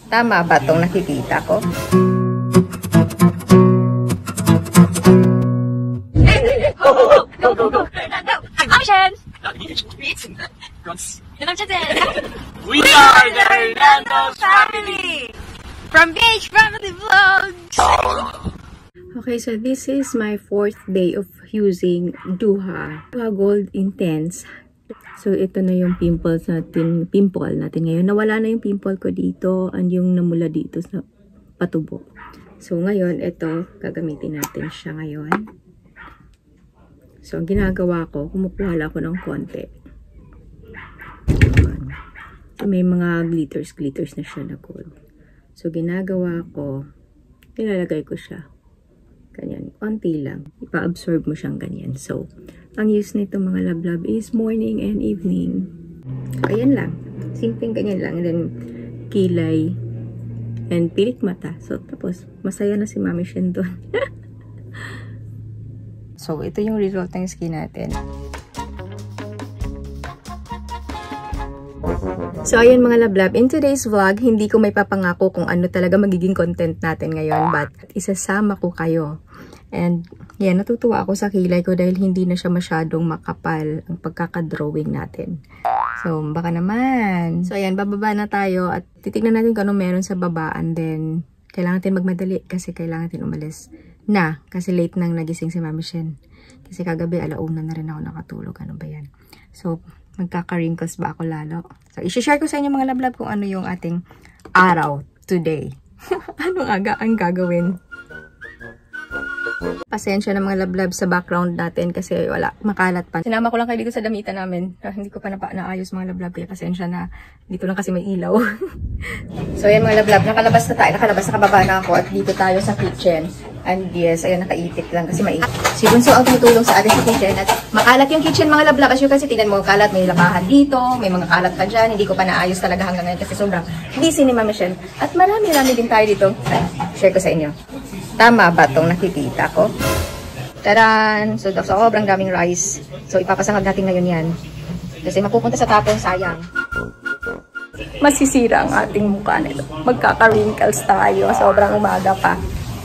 Tama ba itong nakikita ko? We are the Hernando's family! From BH Family Vlogs! Okay, so this is my 4th day of using Duha Gold Intense. So ito na yung pimple natin ngayon. Nawala na yung pimple ko dito and yung namula dito sa patubo. So ngayon, ito, gagamitin natin siya ngayon. So ang ginagawa ko, kumukuha lang ako ng konti. So, may mga glitters na siya na gold. So ginagawa ko, nilalagay ko siya. Ganyan, konti lang. Ipa-absorb mo siyang ganyan. So, ang use nito mga lablab is morning and evening. So, ayan lang. Simpleng ganyan lang. And then, kilay and pilik mata. So, tapos, masaya na si Mami Shen doon. So, ito yung result ng skin natin. So, ayan mga lablab, in today's vlog, hindi ko may papangako kung ano talaga magiging content natin ngayon, but isasama ko kayo. And, yan, natutuwa ako sa kilay ko dahil hindi na siya masyadong makapal ang pagkakadrawing natin. So, baka naman. So, ayan, bababa na tayo at titignan natin kung ano meron sa baba and then, kailangan natin magmadali kasi kailangan natin umalis na. Kasi late nang nagising si Mami Shen. Kasi kagabi, 1:00 na rin ako nakatulog. Ano ba yan? So, magkaka-wrinkles ba ako lalo? So, i-share ko sa inyo mga lablab kung ano yung ating araw today. Ano aga ang gagawin? Pasensya na mga lablab sa background natin kasi wala, makalat pa. Sinama ko lang kayo dito sa damitan namin. Hindi ko pa naayos mga lablab kaya pasensya na. Dito lang kasi may ilaw. So ayan mga lablab, nakalabas na tayo. Nakababa na ako at dito tayo sa kitchen. And yes, ayan, nakaipit lang kasi mainit. Si Bunso ang tumutulong sa atin sa kitchen at makalat yung kitchen mga lablab. As you can see, tingnan mo, kalat, may labahan dito, may mga kalat pa dyan. Hindi ko pa naayos talaga hanggang ngayon kasi sobrang busy ni Mami Shen. At marami din tayo dito. Share ko sa inyo. Tama ba itong nakikita ko? Taran! So, sobrang daming rice. So, ipapasangag natin ngayon yan. Kasi mapupunta sa tapon, sayang. Masisira ang ating mukha nito. Magkaka-wrinkles tayo. Sobrang umaga pa.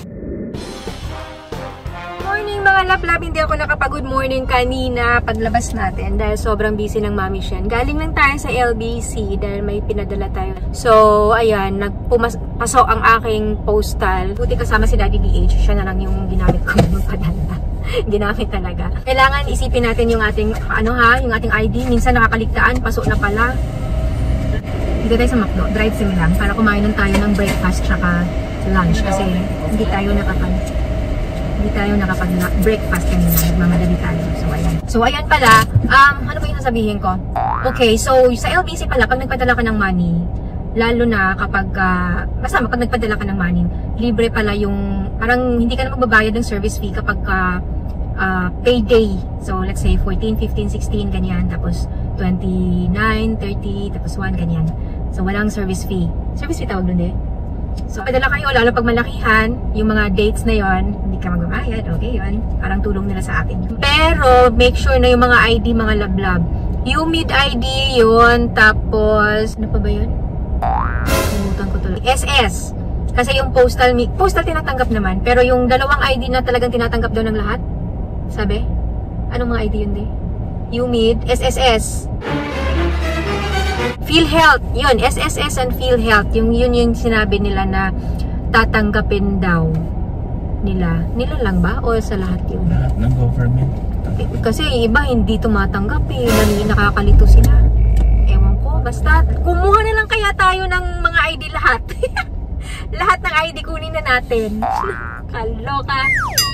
Morning mga laplap. Hindi ako nakapag-good morning kanina paglabas natin dahil sobrang busy ng Mami Shen. Galing lang tayo sa LBC dahil may pinadala tayo. So, ayan, pasok ang aking postal. Buti kasama si Daddy BH. Siya na lang yung ginamit ko ng padala. Ginamit talaga. Kailangan isipin natin yung ating, yung ating ID. Minsan nakakaligtaan, pasok na pala. Dito tayo sa McDo. Drive-thru lang para kumain tayo ng breakfast tsaka lunch. Kasi hindi tayo nakapag-breakfast kanina. Nagmamadali tayo. So, ayan pala. Ano ba yung sasabihin ko? Okay, so sa LBC pala, pag nagpadala ka ng money, lalo na kapag, basta pag nagpadala ka ng money, libre pala yung, parang hindi ka na magbabayad ng service fee kapag payday. So, let's say 14, 15, 16, ganyan. Tapos 29, 30, tapos 1, ganyan. So, walang service fee. Service fee tawag nun eh. So, padala kayo, lalo pag malakihan, yung mga dates na yon, hindi ka magbabayad. Okay, yun. Parang tulong nila sa akin. Pero, make sure na yung mga ID, mga lablab. UMID ID yun. Tapos, ano pa ba yun? Limutan ko tuloy. SS. Kasi yung postal tinatanggap naman. Pero yung dalawang ID na talagang tinatanggap daw ng lahat. Sabi? Anong mga ID yun di? UMID, SSS. PhilHealth. Yun, SSS and PhilHealth. Yun yung sinabi nila na tatanggapin daw nila. Nila lang ba? O sa lahat yun? Lahat ng government. Kasi iba hindi tumatanggap eh. Nakakalito sila. Ewan ko. Basta, kumuha na lang kaya tayo ng mga ID lahat. Lahat ng ID kunin na natin. Kaloka.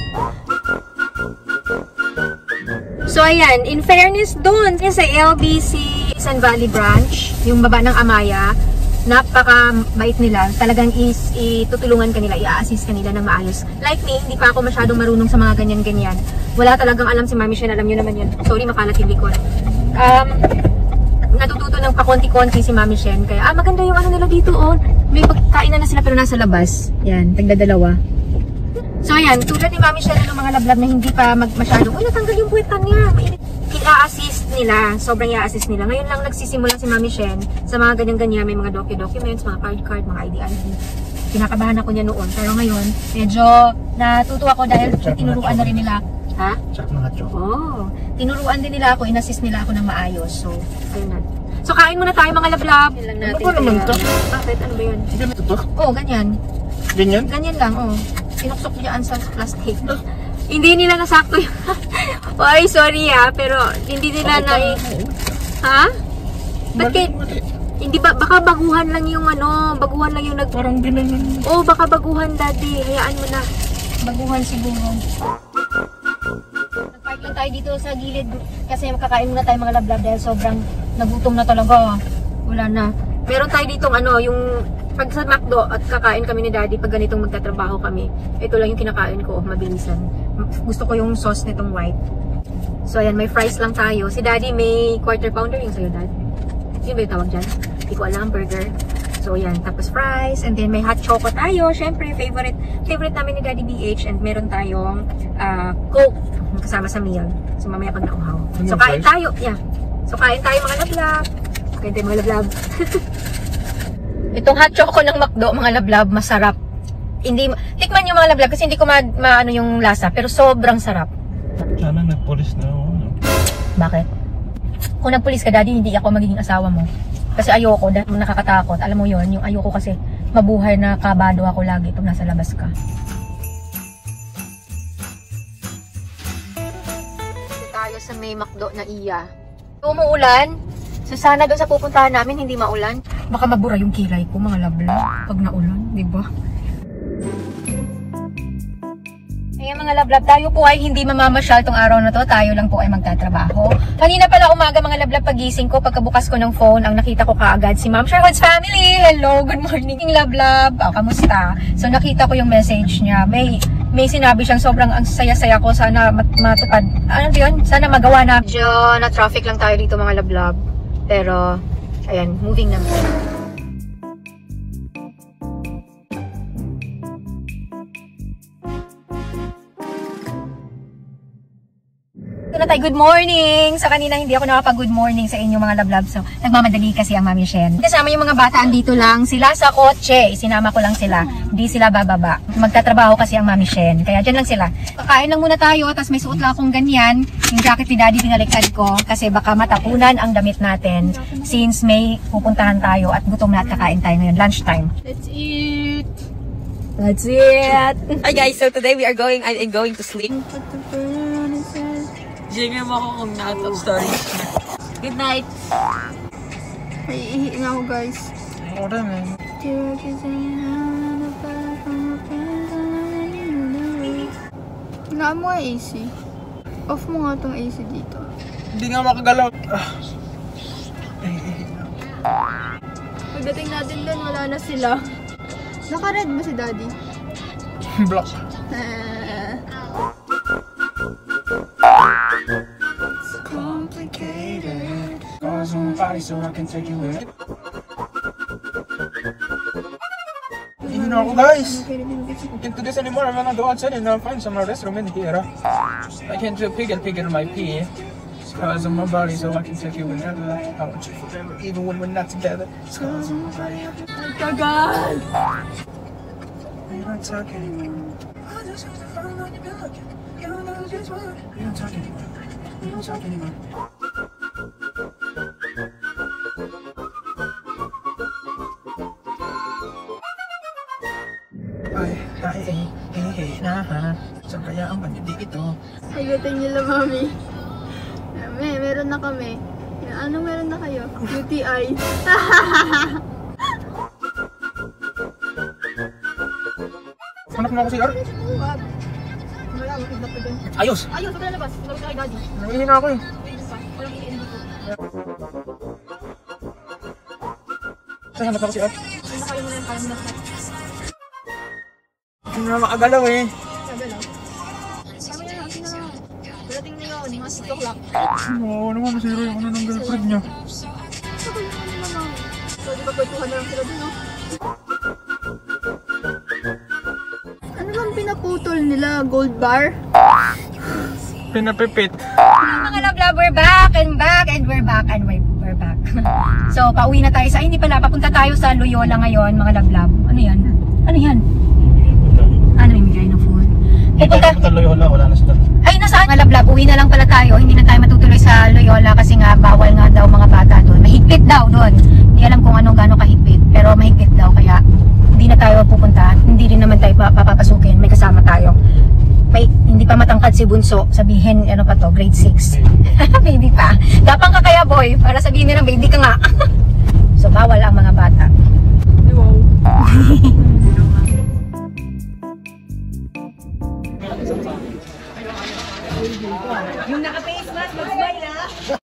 So, ayan. In fairness doon, sa LBC San Valley Branch, yung baba ng Amaya, napaka-bait nila. Talagang itutulungan kanila, i-assist kanila ng maayos. Like me, hindi pa ako masyadong marunong sa mga ganyan-ganyan. Wala talagang alam si Mami Shen, alam nyo naman yun. Sorry, makalat yung likod. Natututo ng pakonti-konti si Mami Shen. Kaya, maganda yung ano nila dito, oh. May pagkainan na sila pero nasa labas. Yan, tagdadalawa. So, ayan, tulad ni Mami Shen ng mga lablab na hindi pa masyadong, uy, natanggal yung buwetan niya. Mainit. i-assist nila. Sobrang i-assist nila. Ngayon lang nagsisimula si Mami Shen sa mga ganyan-ganyan. May mga documents, mga card, mga ID. Kinakabahan ako niya noon. Pero ngayon, medyo natutuwa ako dahil tinuruan na rin nila. Ha? Chak mga chok. Oh, tinuruan din nila ako, in-assist nila ako ng maayos. So, ayun na. So, kain muna tayo mga lablab. Yan lang natin. Ano ba naman to? Bakit? Ano ba yun? Ganito to? Oh, ganyan. Ganyan? Ganyan lang, oh. Sinuksok niyan sa plastic. Hindi nila nasakto yun. Ay, sorry pero hindi nila Ha? Ba't kaya? Hindi ba, baka baguhan lang yung baguhan lang yung Parang ganyan. Oh, baka baguhan, daddy. Hayaan mo na. Baguhan siguro. Nag-park lang tayo dito sa gilid kasi makakain muna tayo mga lablab dahil sobrang nagutom na talaga. Wala na. Meron tayo ditong yung pag sa McDo at kakain kami ni daddy pag ganitong magtatrabaho kami. Ito lang yung kinakain ko, mabilisan. Gusto ko yung sauce nitong white. So ayan, may fries lang tayo. Si daddy may quarter pounder yung sa'yo, dad. Yun ba yung tawag dyan? Hindi ko alam, burger. So ayan, tapos fries, and then may hot choco tayo. Syempre, favorite namin ni Daddy BH, and meron tayong Coke kasama sa meal. So mamaya pag nauhaw. So kain tayo, So kain tayo mga lablab. Kain tayo mga lablab. Itong hot choco ng McDo, mga lablab, masarap. Tikman yung mga lablab kasi hindi ko maano yung lasa, pero sobrang sarap. Sana nagpulis na ako. Bakit? Kung nagpulis ka, daddy, hindi ako magiging asawa mo. Kasi ayoko, dahil nakakatakot. Alam mo yon, yung ayoko kasi mabuhay na kabado ako lagi pag nasa labas ka. Tayo sa may McDo na iya. Umuulan. So sana doon sa pupuntahan namin hindi maulan. Baka mabura yung kilay ko, mga labla, pag naulan, di ba? Ayan mga lablab, tayo po ay hindi mamamasyal tong araw na to. Tayo lang po ay magtatrabaho. Kanina pala umaga mga lablab, pagising ko, pagkabukas ko ng phone, ang nakita ko kaagad si Ma'am Sherwood's family. Hello, good morning lablab. Kamusta? So nakita ko yung message niya. May sinabi siyang sobrang ang saya-saya ko. Sana matupad. Ano yun? Sana magawa na. Medyo na traffic lang tayo dito mga lablab. Pero, ayan, moving na. Na tayo, good morning! Sa kanina hindi ako nakapag-good morning sa inyo mga lablab. So, nagmamadali kasi ang Mami Shen. Kasama yung mga bata andito lang. Sila sa kotse. Sinama ko lang sila. Hindi sila bababa. Magtatrabaho kasi ang Mami Shen. Kaya dyan lang sila. Kakain lang muna tayo. Tapos may suot lang akong ganyan. Yung jacket ni Daddy pinaliktad ko. Kasi baka matapunan ang damit natin. Since may pupuntahan tayo at gutom na at kakain tayo ngayon. Lunchtime. Let's eat! Let's eat! Hi guys, so today we are going to sleep. Jingin mo ako kung na-out of storage. Good night! May ihiing ako guys. Ako rin eh. Hinaan mo nga AC. Off mo nga tong AC dito. Hindi nga makagalaw. Pagdating natin doon, wala na sila. Naka-red ba si Daddy? Block. Complicated. Cause on my body so I can take you with. Hindi na ako guys. I can't do this anymore. I'm gonna go outside and find some restroom in here. I can't do pig in my pee. Cause on my body so I can take you whenever. I want you forever even when we're not together. Cause on my body. Kagal! We're not talking anymore. I just have to find out you've been looking. You don't know just what. We don't talk anymore. We don't talk anymore. Ay, saan kaya ang panyo dito? Sagutin niyo lang, Mami. Meron na kami. Ano meron na kayo? UTI. Anak mo ako si Ar. Wag. Wala, makita pa dun. Ayos! Ayun, sa labas. Labas ka kay Daddy. Nangihina ako eh. Walang iiin dito. Saan hanap ako si Ar? Ano kayo muna yung parang nasa? Hindi na makagalaw eh. Nagalaw. Sabi na lang, sino lang. Dating na yun, mga 6 o'clock. Oo naman, masiro yung ano ng girlfriend niya. Sabi na lang nila, Mami. So, di ba kwentuhan na lang sila dun, no? Ano bang pinaputol nila? Gold bar? Pinapipit. Mga love, we're back and back and we're back and we're back. So, pauwi na tayo sa, hindi pala, papunta tayo sa Loyola ngayon, mga love. Ano yan? Ano yan? Ano, may bigay ng food? Pupunta Loyola, wala na sila. Ay, nasaan? Mga love, uwi na lang pala tayo. Hindi na tayo matutuloy sa Loyola kasi nga, bawal nga daw mga bata doon. Mahigpit daw doon. Hindi alam kung ano, gano'ng kahigpit. Pero mahigpit daw, kaya hindi na tayo pupunta. Hindi rin naman tayo papapasukin. May kasama tayo. Hindi pa matangkad si Bunso, sabihin, ano pa to, grade 6. Baby pa. Gapang ka kaya, boy, para sabihin nilang baby ka nga. So, bawal ang mga bata. Wow. Yung naka-face mask, mag-smile ha?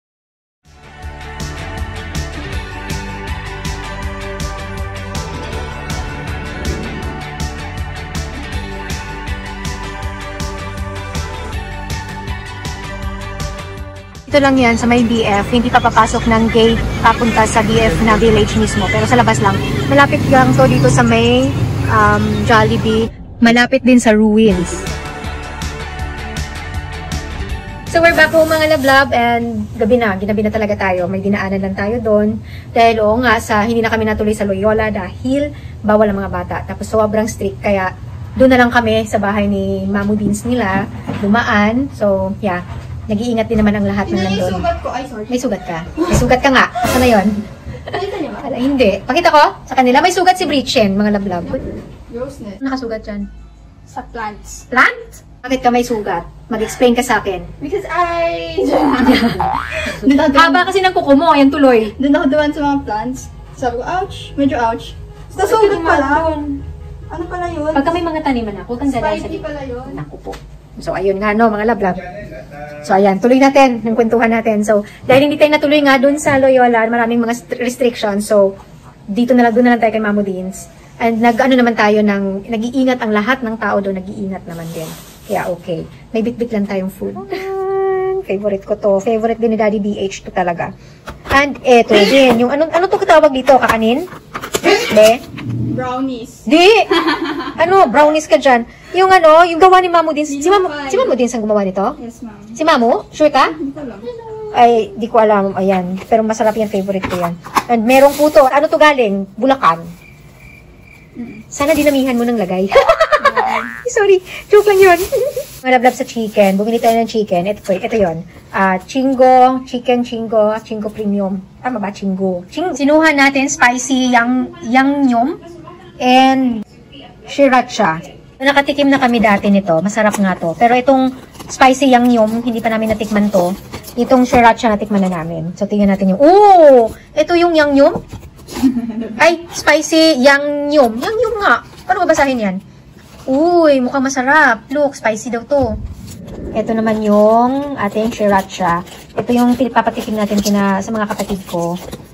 Ito lang yan sa may BF, hindi pa papasok ng gate papunta sa BF na village mismo, pero sa labas lang. Malapit lang to dito sa may Jollibee, malapit din sa ruins. So we're back home mga lablab and gabi na talaga tayo. May dinaanan lang tayo doon dahil oo nga hindi na kami natuloy sa Loyola dahil bawal ang mga bata. Tapos sobrang strict kaya doon na lang kami sa bahay ni Mamu Beans nila dumaan. So yeah. Nag-iingat din naman ang lahat ng nandun. May sugat ko. Ay, sorry. May sugat ka? May sugat ka nga. Saan na yun? Pakita niyo ba? Hindi. Pakita ko sa kanila. May sugat si Britchen, mga lablab. Rosenet. Nakasugat dyan. Sa plants. Plant? Bakit ka may sugat? Mag-explain ka sa akin. Because I... Haba kasi ng kuko mo. Ayan tuloy. Doon ako duman sa mga plants. Sabi ko, ouch. Medyo ouch. Nasugat pala. Ano pala yun? Pagka may mga taniman ako, huwag kang dadaan sa Spidey pala yun. Naku po. So, ayun nga, no, mga lablab. So, ayan, tuloy natin ng kwentuhan natin. So, dahil hindi tayo natuloy nga dun sa Loyola, maraming mga restrictions. So, doon na lang tayo kay Mamu Beans. And nag-ano naman tayo nag-iingat ang lahat ng tao doon, nag-iingat naman din. Kaya okay. May bit-bit lang tayong food. Favorite ko to. Favorite din ni Daddy BH to talaga. And eto din, yung ano to katawag dito, kakanin? Be? Brownies. Di! Brownies ka dyan. Yung yung gawa ni Mamu Beans. Si Mamu Beans ang gumawa nito? Yes, ma'am. Si Mamu? Sure ka? Hindi ko alam. Ay, di ko alam. Ayan. Pero masarap yan. Favorite ko yan. And merong puto. Ano to galing? Bulacan. Sana dinamihan mo ng lagay. Sorry. Joke lang yun. Malablab sa chicken. Bumili tayo ng chicken. Ito yun. Chingo. Chicken Chingo. Chingo Premium. Tama ba? Chingo. Sinuha natin spicy yangnyeom and sriracha. Nakatikim na kami dati nito. Masarap nga to. Pero itong spicy yangnyeom, hindi pa namin natikman to. Itong sriracha natikman na namin. So, tingnan natin yung... Oh! Ito yung yangnyeom. Ay, spicy yangnyeom. Yangnyeom nga. Paano mabasahin yan? Uy, mukhang masarap. Look, spicy daw to. Ito naman yung ating sriracha. Ito yung papatikim natin sa mga kapatid ko.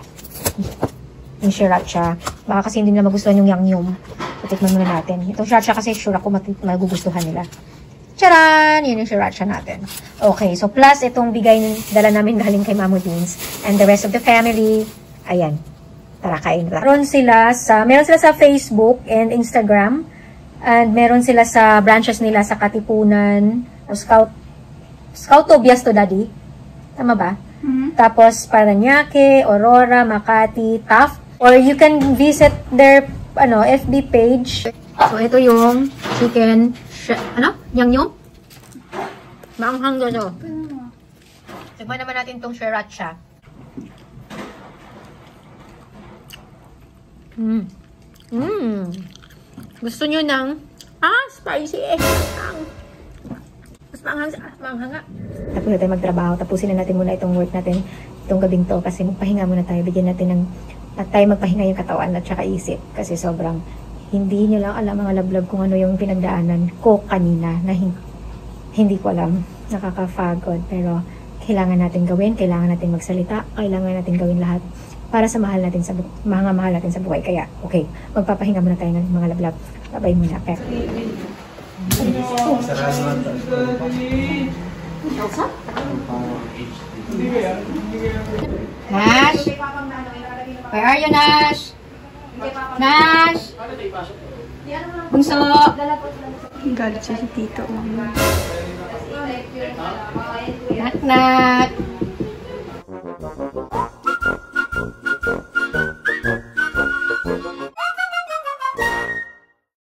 Yung sriracha. Baka kasi hindi nila magustuhan yung yangnyeom. Tikman muna natin. Itong sriracha kasi sure ako magugustuhan nila. Charan! Yun yung sriracha natin. Okay, so plus itong dala namin galing kay Mamu Beans and the rest of the family. Ayan. Tara, kain na. Meron sila sa Facebook and Instagram. And meron sila sa branches nila sa Katipunan. Scoutobias to, Daddy. Tama ba? Tapos Paranaque, Aurora, Makati, Taft. Or you can visit their FB page. So, ito yung chicken, yangnyeom? Maanghang gano. Tignan naman natin itong sriracha. Gusto nyo ng, spicy mas maanghang nga. Tapos na tayo magtrabaho. Tapusin na natin muna itong work natin itong gabing to kasi magpahinga muna tayo. Bigyan natin at tayo magpahinga yung katawan at saka isip kasi sobrang hindi nyo lang alam mga lablab kung ano yung pinagdaanan ko kanina na hindi ko alam. Nakaka-fagod pero kailangan natin gawin, kailangan natin magsalita, kailangan natin gawin lahat para sa mahal natin mga mahal natin sa buhay. Kaya, okay, magpapahinga muna tayo ng mga lablab. Babay muna. Pep. Nash! Where are you, Nash? Nash! Bunso! Galit siya si Tito. Knock knock.